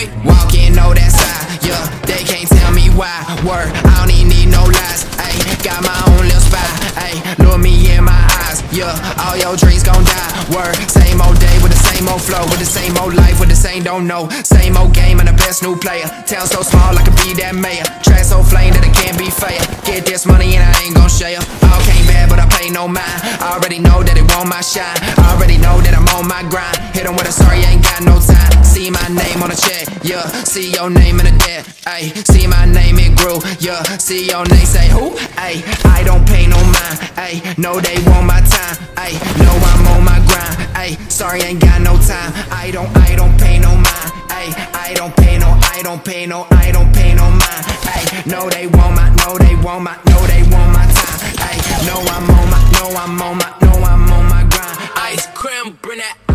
boy. Walking, know that side, yeah, they can't tell me why. Word, I don't even need no lies, ayy, got my own little spy, ayy, look me in my eyes, yeah, all your dreams gon' die. Word, same old day with the same old flow, with the same old life, with the same don't know, same old game and the best new player. Town so small I could be that mayor, track so flame that it can't be fair. Get this money and I ain't gon' share. All came bad but I pay no mind, I already know that it want my shine, I already know that I'm on my grind. Hit 'em with a sorry, ain't got no time. See my name on the check, yeah, see your name in the debt, ayy, see my name it grew, yeah, see your name say who, ayy, I don't pay no mind, ayy, know they want my time, ayy, know I'm on my grind, ayy, sorry ain't got no time, I don't pay no mind, ayy, I don't pay no mind, ayy, know they want my time, ayy, know I'm on my grind, Ice cream, bring that